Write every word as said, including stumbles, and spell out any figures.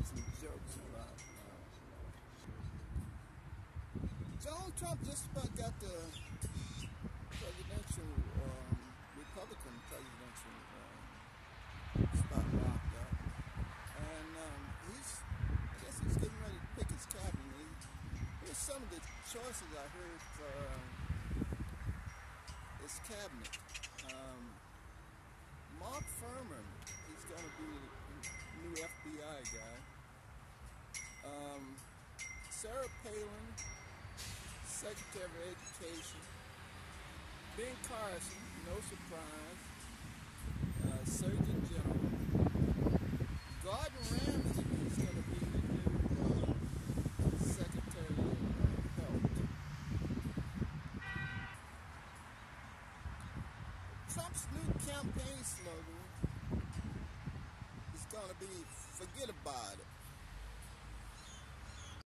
some jokes about uh, Donald Trump just about got the presidential, um, Republican presidential um, spot locked up, and um, he's, I guess he's getting ready to pick his cabinet. He, here's some of the choices I heard for um, his cabinet. Um, Mark Furman, he's going to be the new F B I guy. Um, Sarah Palin, Secretary of Education. Ben Carson, no surprise, uh, Surgeon General. Gordon Ramsay is going to be the new uh, Secretary of Health. Trump's new campaign slogan is going to be "Forget about it."